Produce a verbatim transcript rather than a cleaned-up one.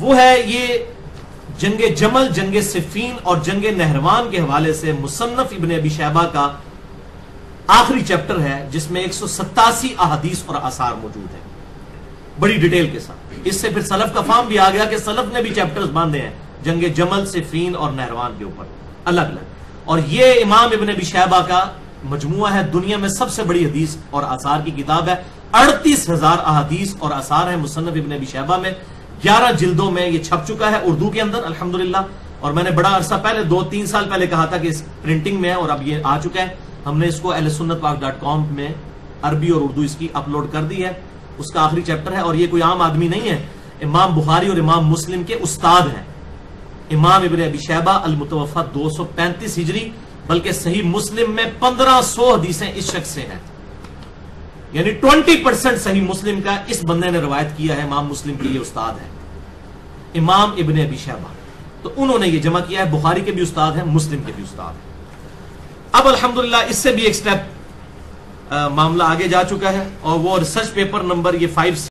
وہ ہے یہ جنگ جمل، جنگ صفین اور جنگ نہروان کے حوالے سے مصنف ابن ابی شیبہ کا آخری چیپٹر ہے، جس میں ایک سو ستاسی احادیث اور آثار موجود ہیں بڑی ڈیٹیل کے ساتھ۔ اس سے پھر سلف کا فہم بھی آ گیا کہ سلف نے بھی چیپٹرز باندھے ہیں جنگ جمل، صفین اور نہروان کے اوپر الگ الگ، اور یہ امام ابن ابی شیبہ کا مجموعہ ہے، دنیا میں سب سے بڑی حدیث اور آثار کی کتاب ہے، اڑتیس ہزار احادیث اور آثار ہیں مصنف ابن ابی شیبہ میں، گیارہ جلدوں میں یہ چھپ چکا ہے اردو کے اندر الحمدللہ، اور میں نے بڑا عرصہ پہلے دو تین سال پہلے کہا تھا کہ اس پرنٹنگ میں ہے، اور اب یہ آ چکا ہے۔ ہم نے اس کو اہل سنت پاک ڈاٹ کام میں عربی اور اردو اس کی اپلوڈ کر دی ہے، اس کا آخری چیپٹر ہے، اور یہ کوئی عام آدمی نہیں ہے، امام بخاری اور امام مسلم کے استاد ہیں، امام ابن ابی شیبہ المتوفی دو سو پینتیس ہجری، بلکہ صحیح مسلم میں پندرہ سو حدیثیں اس شخص سے ہیں، یعنی ٹوینٹی پرسنٹ صحیح مسلم کا اس بندے نے روایت کیا ہے، امام مسلم کے یہ استاد ہے امام ابن ابی شیبہ، تو انہوں نے یہ جمع کیا ہے، بخاری کے بھی استاد ہیں، مسلم کے بھی استاد ہیں۔ اب الحمدللہ اس سے بھی ایک سٹیپ معاملہ آگے جا چکا ہے، اور وہ ریسرچ پیپر نمبر یہ فائیو